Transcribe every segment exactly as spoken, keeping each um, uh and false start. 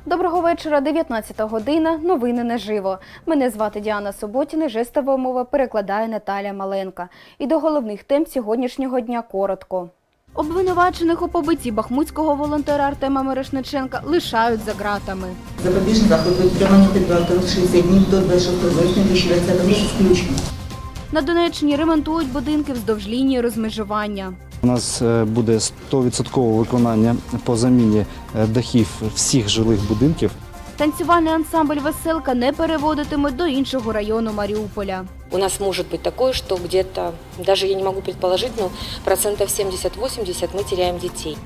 Доброго вечора, дев'ятнадцята година, новини наживо. Мене звати Діана Соботіна, жестова мова перекладає Наталія Маленка. І до головних тем сьогоднішнього дня коротко. Обвинувачених у побитті бахмутського волонтера Артема Мирошниченка лишають за ґратами. Запобіжний заход від тримання під вартою шістдесят днів до двадцять шостого вересня дві тисячі двадцятого року включно. На Донеччині ремонтують будинки вздовж лінії розмежування. У нас буде сто відсотків виконання по заміні дахів всіх жилих будинків. Танцювальний ансамбль «Веселка» не переводитимуть до іншого району Маріуполя. У нас может быть такое, что где-то, даже я не могу предположить, но процентов семьдесят-восемьдесят мы теряем детей.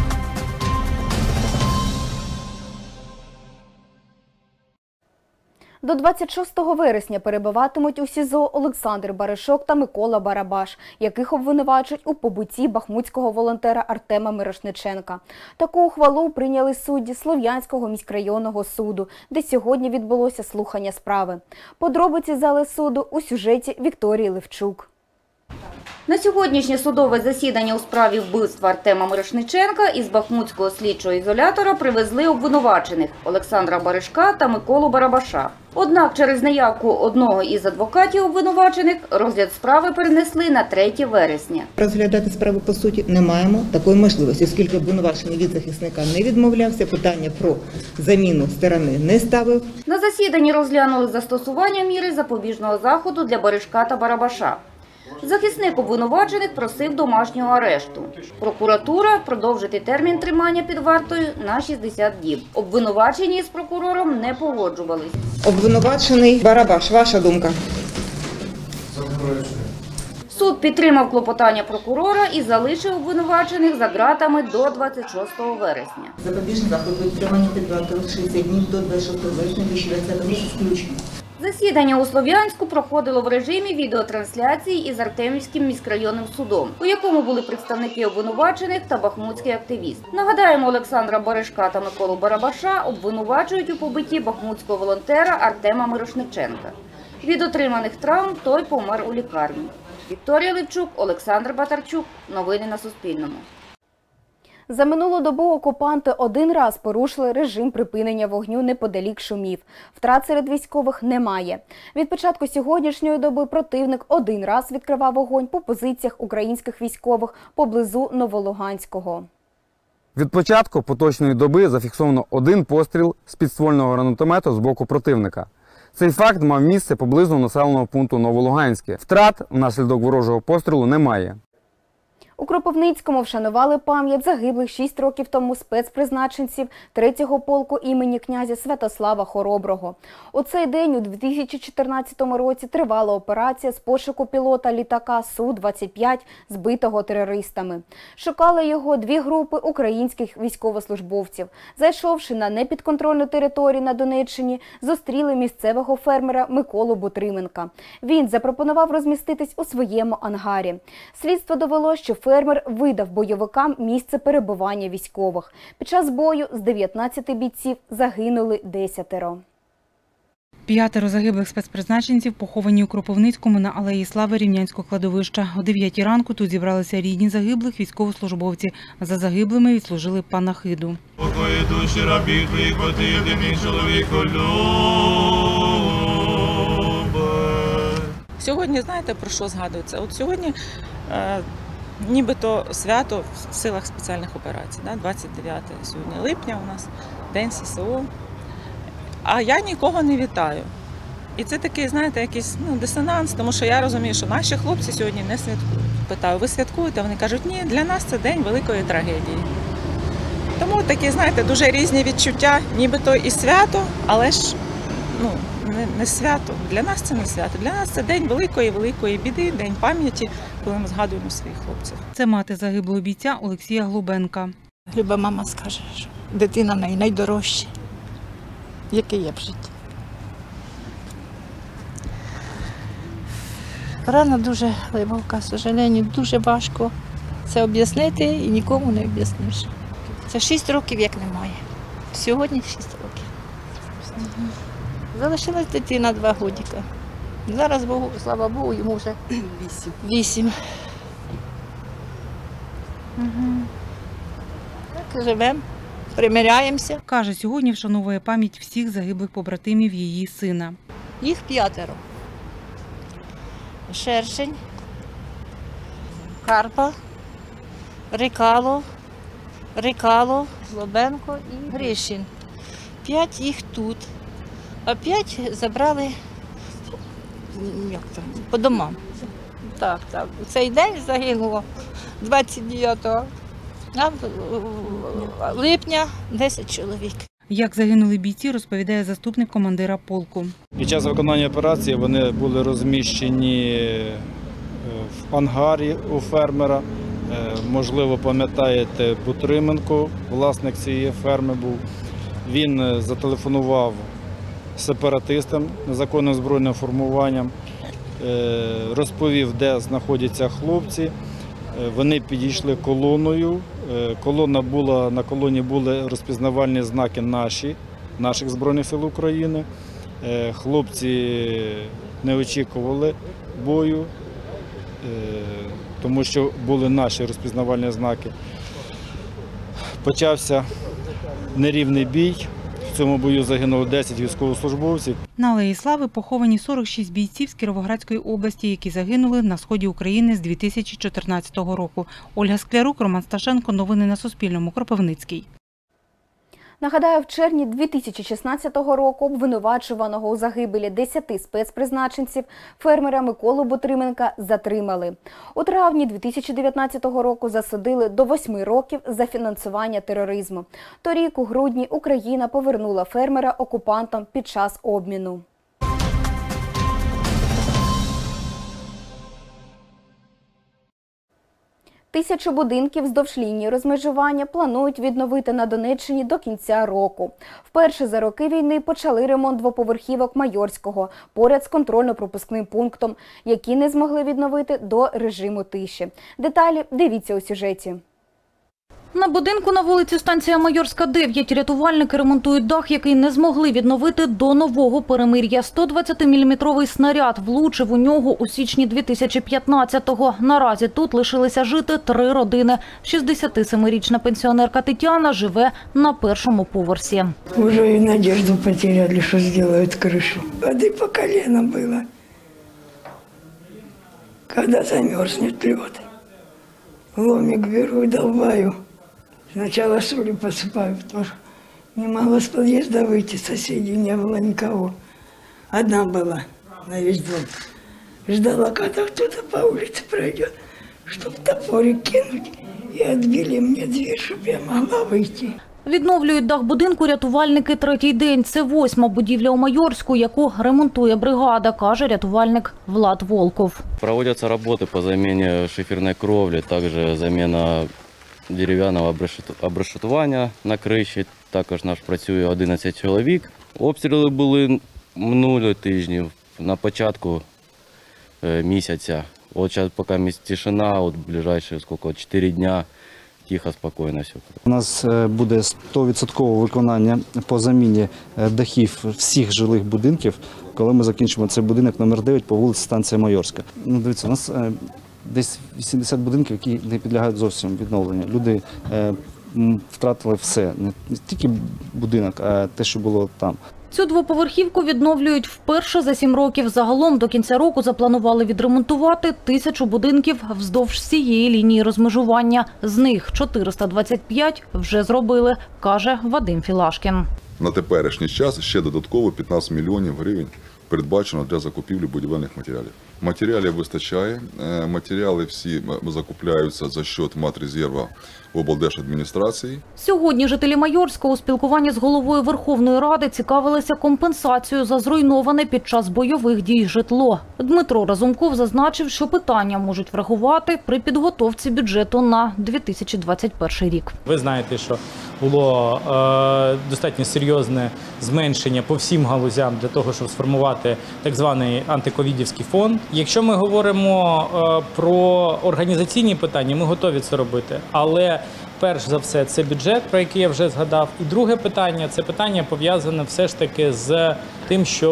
До двадцять шостого вересня перебуватимуть у СІЗО Олександр Баришок та Микола Барабаш, яких обвинувачують у побитті бахмутського волонтера Артема Мирошниченка. Таку ухвалу прийняли судді Слов'янського міськрайонного суду, де сьогодні відбулося слухання справи. Подробиці зали суду у сюжеті Вікторії Левчук. На сьогоднішнє судове засідання у справі вбивства Артема Мирошниченка із бахмутського слідчого ізолятора привезли обвинувачених Олександра Баришка та Миколу Барабаша. Однак через неявку одного із адвокатів обвинувачених розгляд справи перенесли на третє вересня. Розглядати справу по суті не маємо такої можливості, оскільки обвинувачений від захисника не відмовлявся, питання про заміну сторони не ставив. На засіданні розглянули застосування міри запобіжного заходу для Баришка та Барабаша. Захисник обвинувачених просив домашнього арешту. Прокуратура продовжити термін тримання під вартою на шістдесят діб. Обвинувачені з прокурором не погоджувались. Обвинувачений Барабаш, ваша думка? Суд підтримав клопотання прокурора і залишив обвинувачених за ґратами до двадцять шостого вересня. Запобіжний заход від тримання під вартою шістдесят днів до двадцять шостого вересня дві тисячі двадцятого року включно. Засідання у Слов'янську проходило в режимі відеотрансляції із Артемівським міськрайонним судом, у якому були представники обвинувачених та бахмутський активіст. Нагадаємо, Олександра Баришка та Миколу Барабаша обвинувачують у побитті бахмутського волонтера Артема Мирошниченка. Від отриманих травм той помер у лікарні. Вікторія Левчук, Олександр Батарчук. Новини на Суспільному. За минулу добу окупанти один раз порушили режим припинення вогню неподалік Шумів. Втрат серед військових немає. Від початку сьогоднішньої доби противник один раз відкривав вогонь по позиціях українських військових поблизу Новолуганського. Від початку поточної доби зафіксовано один постріл з підствольного гранатомету з боку противника. Цей факт мав місце поблизу населеного пункту Новолуганське. Втрат внаслідок ворожого пострілу немає. У Кропивницькому вшанували пам'ять загиблих шість років тому спецпризначенців третього полку імені князя Святослава Хороброго. У цей день у дві тисячі чотирнадцятому році тривала операція з пошуку пілота літака Су двадцять п'ять, збитого терористами. Шукали його дві групи українських військовослужбовців. Зайшовши на непідконтрольну територію на Донеччині, зустріли місцевого фермера Миколу Бутрименка. Він запропонував розміститись у своєму ангарі. Слідство довело, що фермер видав бойовикам місце перебування військових. Під час бою з дев'ятнадцяти бійців загинули десятеро. П'ятеро загиблих спецпризначенців поховані у Кропивницькому на Алеї Слави Рівнянського кладовища. О дев'ятій ранку тут зібралися рідні загиблих військовослужбовці. За загиблими відслужили панахиду. Покої душі рабів твоїх, бо ти єдиний чоловіколюбець. Сьогодні знаєте, про що згадується? От сьогодні е, нібито свято в силах спеціальних операцій. Да? двадцять дев'яте сьогодні липня у нас, День ССО. А я нікого не вітаю. І це такий, знаєте, якийсь ну, дисонанс, тому що я розумію, що наші хлопці сьогодні не святкують. Питаю, ви святкуєте? Вони кажуть, ні, для нас це день великої трагедії. Тому такі, знаєте, дуже різні відчуття, нібито і свято, але ж ну, не, не свято. Для нас це не свято. Для нас це день великої-великої біди, день пам'яті, коли ми згадуємо своїх хлопців. Це мати загиблого бійця Олексія Глубенка. Люба мама скаже, що дитина най найдорожча, яке є в житті. Рана дуже глибока, сожалению, дуже важко це об'яснити і нікому не об'ясниш. Це шість років як немає. Сьогодні шість років. Залишилась дитина два годика. Зараз, Богу, слава Богу, йому вже вісім. Вісім. Угу. Так живемо. примиряємося. Каже, сьогодні вшановує пам'ять всіх загиблих побратимів її сина. Їх п'ятеро. Шершень, Карпа, Рикало, Рикало, Лобенко і Гришин. П'ять їх тут, а п'ять забрали як там, по домам. Так, так. У цей день загинуло двадцять дев'ятого липня десять чоловік. Як загинули бійці, розповідає заступник командира полку. Під час виконання операції вони були розміщені в ангарі у фермера. Можливо, пам'ятаєте, Бутрименко, власник цієї ферми був. Він зателефонував сепаратистам, незаконним збройним формуванням, розповів, де знаходяться хлопці. Вони підійшли колоною. Колона була, на колоні були розпізнавальні знаки наші, наших Збройних сил України. Хлопці не очікували бою, тому що були наші розпізнавальні знаки. Почався нерівний бій. В цьому бою загинуло десять військовослужбовців. На Алеї Слави поховані сорок шість бійців з Кіровоградської області, які загинули на сході України з дві тисячі чотирнадцятого року. Ольга Склярук, Роман Сташенко. Новини на Суспільному. Кропивницький. Нагадаю, в червні дві тисячі шістнадцятого року обвинувачуваного у загибелі десяти спецпризначенців фермера Миколу Бутрименка затримали. У травні дві тисячі дев'ятнадцятого року засудили до восьми років за фінансування тероризму. Торік у грудні Україна повернула фермера окупантам під час обміну. Тисячу будинків вздовж лінії розмежування планують відновити на Донеччині до кінця року. Вперше за роки війни почали ремонт двоповерхівок Майорського поряд з контрольно-пропускним пунктом, які не змогли відновити до режиму тиші. Деталі дивіться у сюжеті. На будинку на вулиці Станція Майорська, дев'ять рятувальники ремонтують дах, який не змогли відновити до нового перемир'я. сто двадцятиміліметровий снаряд влучив у нього у січні дві тисячі п'ятнадцятого. Наразі тут лишилися жити три родини. шістдесятисемирічна пенсіонерка Тетяна живе на першому поверсі. Уже і надежду потеряли, що зроблять кришу. Води по колено було. Коли замерзне лед. Ломик беру и долбаю. Сначала солью посыпаю, потому что не могла с подъезда выйти, соседей не было никого. Одна была на весь дом. Ждала, когда кто-то по улице пройдет, чтобы топорик кинуть. И отбили мне дверь, чтобы я могла выйти. Відновлюють дах будинку рятувальники третій день. Це восьма будівля у Майорську, яку ремонтує бригада, каже рятувальник Влад Волков. Проводяться роботи по заміні шиферної кровлі, також заміна дерев'яного обрешетування на криші. Також наш працює одинадцять чоловік. Обстріли були минулі тижні, на початку місяця. От зараз поки тишина, от ближайші скільки, чотири дня. Тихо, спокійно все. У нас буде сто відсотків виконання по заміні дахів всіх жилих будинків, коли ми закінчимо цей будинок номер дев'ять по вулиці Станція Майорська. Ну, дивіться, у нас десь вісімдесят будинків, які не підлягають зовсім відновленню. Люди втратили все, не тільки будинок, а те, що було там. Цю двоповерхівку відновлюють вперше за сім років. Загалом до кінця року запланували відремонтувати тисячу будинків вздовж всієї лінії розмежування. З них чотириста двадцять п'ять вже зробили, каже Вадим Філашкін. На теперішній час ще додатково п'ятнадцять мільйонів гривень передбачено для закупівлі будівельних матеріалів. Матеріалів вистачає, матеріали всі закупляються за счет матрезерва облдержадміністрації. Сьогодні жителі Майорського у спілкуванні з головою Верховної Ради цікавилися компенсацією за зруйноване під час бойових дій житло. Дмитро Разумков зазначив, що питання можуть врахувати при підготовці бюджету на дві тисячі двадцять перший рік. Ви знаєте, що було е, достатньо серйозне зменшення по всім галузям для того, щоб сформувати так званий антиковідівський фонд. Якщо ми говоримо е, про організаційні питання, ми готові це робити, але перш за все, це бюджет, про який я вже згадав. І друге питання – це питання пов'язане все ж таки з тим, щоб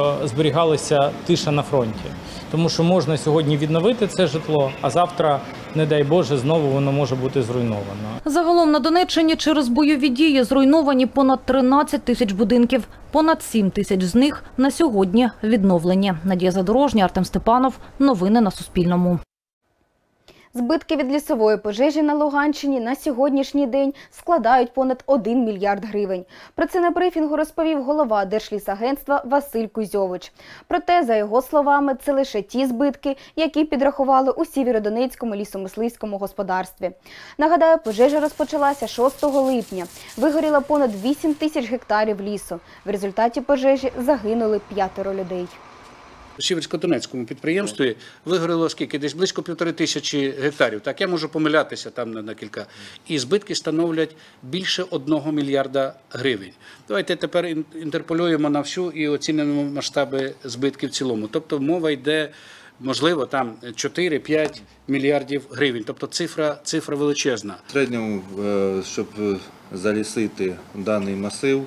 зберігалася тиша на фронті. Тому що можна сьогодні відновити це житло, а завтра не дай Боже, знову воно може бути зруйновано. Загалом на Донеччині через бойові дії зруйновані понад тринадцять тисяч будинків. Понад сім тисяч з них на сьогодні відновлені. Надія Задорожня, Артем Степанов. Новини на Суспільному. Збитки від лісової пожежі на Луганщині на сьогоднішній день складають понад один мільярд гривень. Про це на брифінгу розповів голова Держлісагентства Василь Кузьович. Проте, за його словами, це лише ті збитки, які підрахували у Сєвєродонецькому лісомисливському господарстві. Нагадаю, пожежа розпочалася шостого липня. Вигоріло понад вісім тисяч гектарів лісу. В результаті пожежі загинули п'ятеро людей. У Сєвєродонецькому підприємстві вигоріло скільки? Десь близько півтори тисячі гектарів. Так, я можу помилятися там на кілька. І збитки становлять більше одного мільярда гривень. Давайте тепер інтерполюємо на всю і оцінимо масштаби збитків в цілому. Тобто мова йде, можливо, там чотири-п'ять мільярдів гривень. Тобто цифра, цифра величезна. В середньому, щоб залісити даний масив,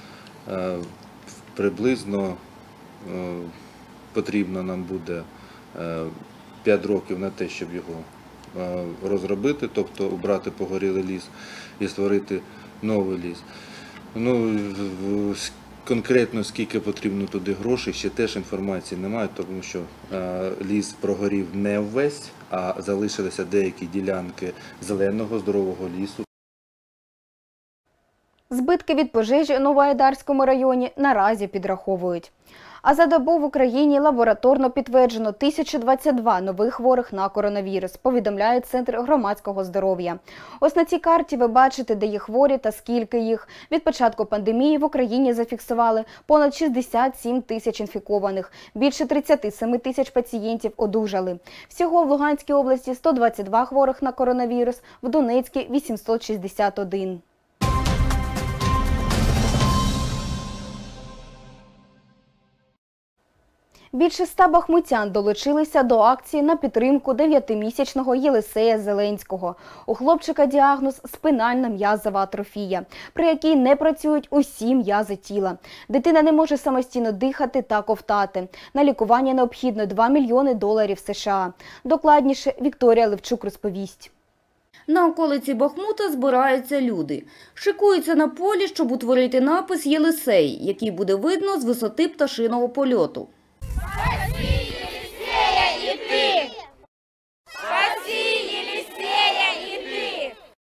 приблизно потрібно нам буде п'ять років на те, щоб його розробити, тобто обрати погорілий ліс і створити новий ліс. Ну, конкретно скільки потрібно туди грошей, ще теж інформації немає, тому що ліс прогорів не весь, а залишилися деякі ділянки зеленого, здорового лісу. Збитки від пожежі у Новоайдарському районі наразі підраховують. А за добу в Україні лабораторно підтверджено тисячу двадцять два нових хворих на коронавірус, повідомляє Центр громадського здоров'я. Ось на цій карті ви бачите, де є хворі та скільки їх. Від початку пандемії в Україні зафіксували понад шістдесят сім тисяч інфікованих, більше тридцять сім тисяч пацієнтів одужали. Всього в Луганській області сто двадцять два хворих на коронавірус, в Донецькій – вісімсот шістдесят один. Більше ста бахмутян долучилися до акції на підтримку дев'ятимісячного Єлисея Зеленського. У хлопчика діагноз – спинальна м'язова атрофія, при якій не працюють усі м'язи тіла. Дитина не може самостійно дихати та ковтати. На лікування необхідно два мільйони доларів США. Докладніше Вікторія Левчук розповість. На околиці Бахмута збираються люди. Шикуються на полі, щоб утворити напис «Єлисей», який буде видно з висоти пташиного польоту. Спаси, Елисея, и ты! Спаси, Елисея, и ты!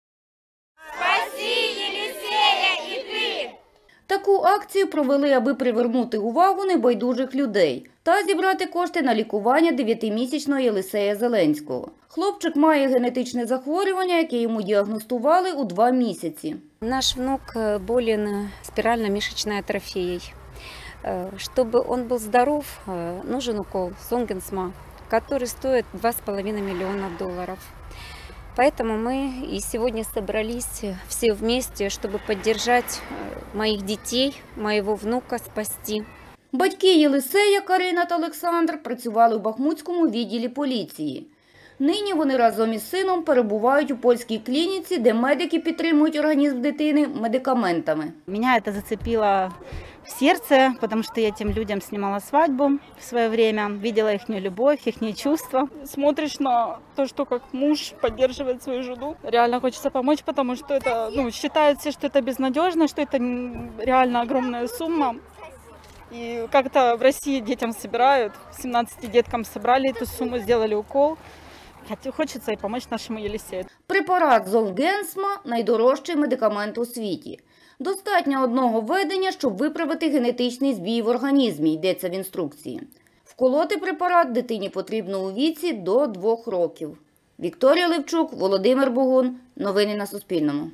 Спаси, Елисея, и ты! Таку акцію провели, аби привернути увагу небайдужих людей та зібрати кошти на лікування дев'ятимісячного Єлисея Зеленського. Хлопчик має генетичне захворювання, яке йому діагностували у два місяці. Наш внук болен спирально-мишечной атрофией. Чтобы он был здоров, нужен укол Зонгенсма, который стоит два с половиной миллиона долларов. Поэтому мы и сегодня собрались все вместе, чтобы поддержать моих детей, моего внука спасти. Батьки Єлисея, Карина та Олександр, працювали у Бахмутському відділі поліції. Нині вони разом із сином перебувають у польській клініці, де медики підтримують організм дитини медикаментами. Меня это зацепило в сердце, потому что я этим людям снимала свадьбу в свое время, видела их любовь, их чувства. Смотришь на то, что как муж поддерживает свою жену. Реально хочется помочь, потому что это, ну, считают все, что это безнадежно, что это реально огромная сумма. И как-то в России детям собирают, семнадцати деткам собрали эту сумму, сделали укол. Хочеться і допомогти нашому Єлисею. Препарат Зонгенсма – найдорожчий медикамент у світі. Достатньо одного введення, щоб виправити генетичний збій в організмі, йдеться в інструкції. Вколоти препарат дитині потрібно у віці до двох років. Вікторія Левчук, Володимир Бугун. Новини на Суспільному.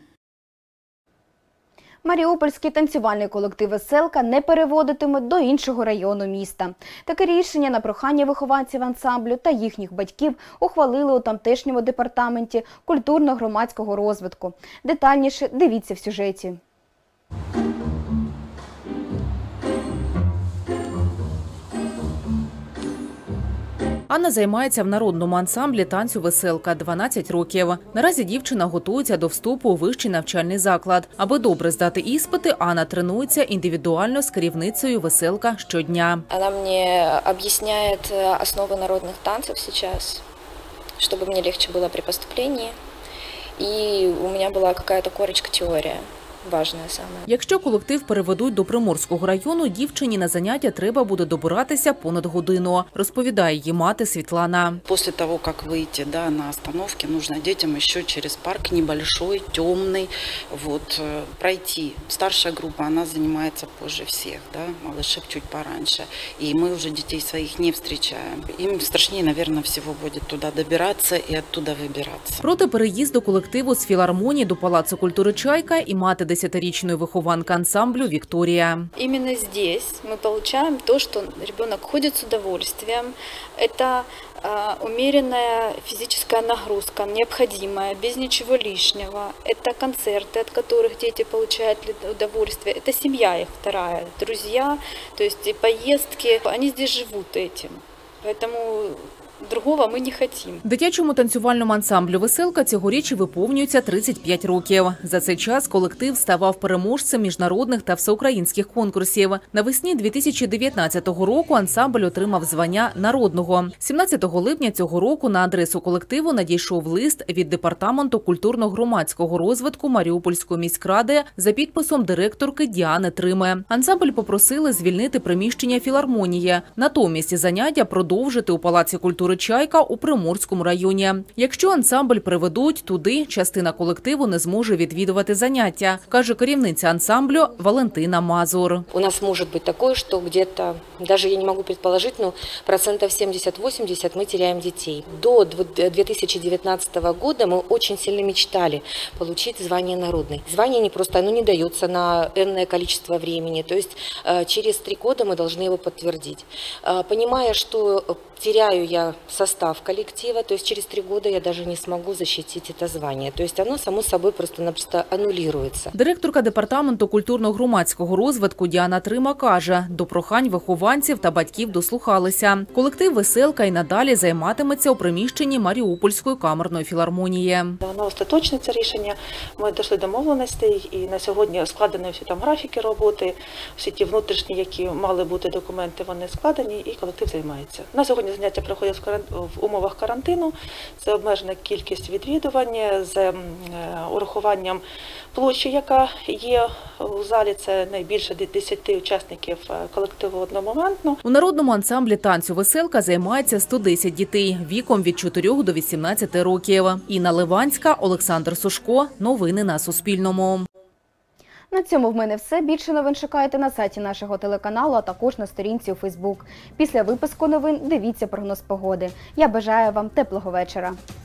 Маріупольський танцювальний колектив «Веселка» не переводитимуть до іншого району міста. Таке рішення на прохання вихованців ансамблю та їхніх батьків ухвалили у тамтешньому департаменті культурно-громадського розвитку. Детальніше дивіться в сюжеті. Анна займається в народному ансамблі танцю «Веселка» дванадцять років. Наразі дівчина готується до вступу у вищий навчальний заклад. Аби добре здати іспити, Анна тренується індивідуально з керівницею «Веселка» щодня. Вона мені об'ясняє основи народних танців зараз, чтобы мне легче было при поступлении. И у меня была какая-то корочка теория. Важне саме. Якщо колектив переведуть до Приморського району, дівчині на заняття треба буде добиратися понад годину, розповідає її мати Світлана. После того, как выйти да, на остановке, нужно детям еще через парк небольшой, темный, вот, пройти. Старшая группа, она занимается позже всех, да, малышек чуть пораньше. И мы уже детей своих не встречаем. Им страшнее, наверное, всего будет туда добираться и оттуда выбираться. Проти переїзду колективу з філармонії до Палацу культури «Чайка» і мати десятирічної вихованки ансамблю Вікторія. Именно здесь мы получаем то, что ребенок ходит с удовольствием. Это э, умеренная физическая нагрузка, необходимая, без ничего лишнего. Это концерты, от которых дети получают удовольствие. Это семья их вторая, друзья, то есть и поездки. Они здесь живут этим. Поэтому другого ми не хочемо. Дитячому танцювальному ансамблю «Веселка» цьогоріч виповнюється тридцять п'ять років. За цей час колектив ставав переможцем міжнародних та всеукраїнських конкурсів. Навесні дві тисячі дев'ятнадцятого року ансамбль отримав звання народного. сімнадцятого липня цього року на адресу колективу надійшов лист від Департаменту культурно-громадського розвитку Маріупольської міськради за підписом директорки Діани Трими. Ансамбль попросили звільнити приміщення філармонії. Натомість заняття продовжити у Палаці культури «Чайка» у Приморському районі. Якщо ансамбль приведуть туди, частина колективу не зможе відвідувати заняття, каже керівниця ансамблю Валентина Мазур. У нас может быть такое, что где-то, даже я не могу предположить, но процентов семьдесят-восемьдесят мы теряем детей. До две тысячи девятнадцатого года мы очень сильно мечтали получить звание народный. Звание не просто, оно не дается на энное количество времени, то есть через три года мы должны его подтвердить. Понимая, что теряю я состав коллектива, то есть через три года я даже не смогу защитить это звание. То есть оно само собой просто-напросто аннулируется. Директорка Департаменту культурно-громадського розвитку Діана Трима каже, до прохань вихованців та батьків дослухалися. Колектив «Веселка» і надалі займатиметься у приміщенні Маріупольської камерної філармонії. Воно остаточне це рішення. Ми дійшли до домовленостей і на сьогодні складені всі там графіки роботи, всі ті внутрішні, які мали бути документи, вони складені і колектив займається. На сьогодні заняття проходять в умовах карантину. Це обмежена кількість відвідування з урахуванням площі, яка є у залі. Це найбільше десяти учасників колективу одномоментно. У народному ансамблі танцю «Веселка» займається сто десять дітей віком від чотирьох до вісімнадцяти років. Інна Ливанська, Олександр Сушко. Новини на Суспільному. На цьому в мене все. Більше новин шукайте на сайті нашого телеканалу, а також на сторінці у Фейсбук. Після випуску новин дивіться прогноз погоди. Я бажаю вам теплого вечора.